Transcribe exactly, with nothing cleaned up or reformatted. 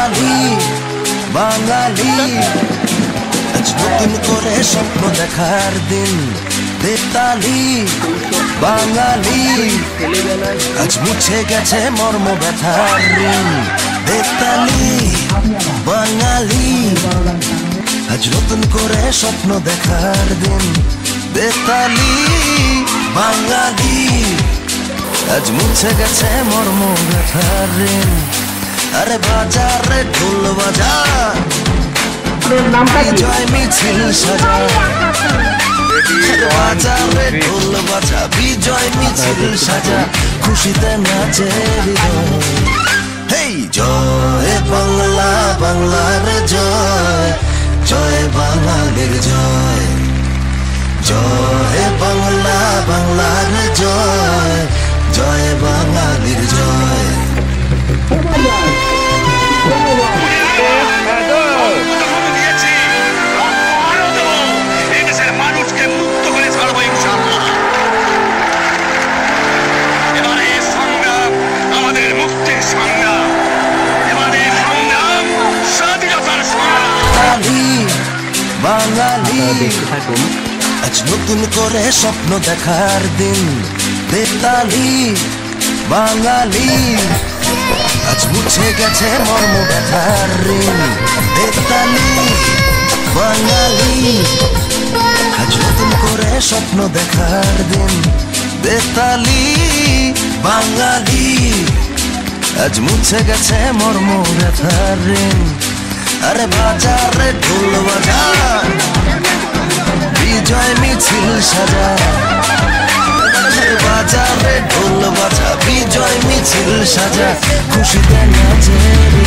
বেতালি বাঙালি, আজ নতুন করে স্বপ্ন দেখার দিন। বেতালি বাঙালি, আজ মুছে গেছে মর্ম ব্যথার ঋণ। বেতালি বাঙালি, আজ নতুন করে স্বপ্ন দেখার দিন। বেতালি বাঙালি, আজ মুছে গেছে মর্ম ব্যথার ঋণ। আরে বাজারে ঢোল বাজা, বিজয় মিছিল সাজা। বাজারে ঢোল বাজা, বিজয় মিছিল সাজা, খুশিতে নাচে হৃদয়। হেই জয় বাংলা, বাংলার জয়, জয় বাঙালির জয়। জয় বাংলা, বাংলার জয়, জয় বাঙালির জয়। বাঙালি, আজ নতুন করে স্বপ্ন দেখার দিন। বেতালি বাঙালি, আজ মুছে গেছে মর্ম ব্যথার ঋণ। বেতালি বাঙালি, আজ নতুন করে স্বপ্ন দেখার দিন। বেতালি বাঙালি, আজ মুছে গেছে মর্ম ব্যথার ঋণ। আরে বাজারে ঢোল বাজা, বিজয় মিছিল সাজা। বাজারে ঢোল বাজা, বিজয় মিছিল সাজা, খুশিতে নাচে।